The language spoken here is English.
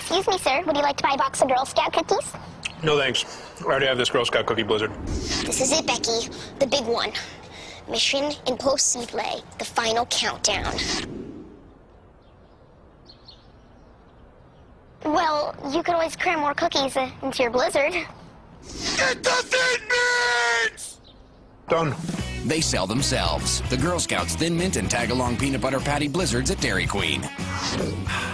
Excuse me, sir. Would you like to buy a box of Girl Scout cookies? No thanks. I already have this Girl Scout cookie blizzard. This is it, Becky. The big one. Mission Impossible. The final countdown. Well, you could always cram more cookies into your blizzard. Get the Thin Mints! Done. They sell themselves. The Girl Scouts Thin Mint and Tag-Along Peanut Butter Patty Blizzards at Dairy Queen.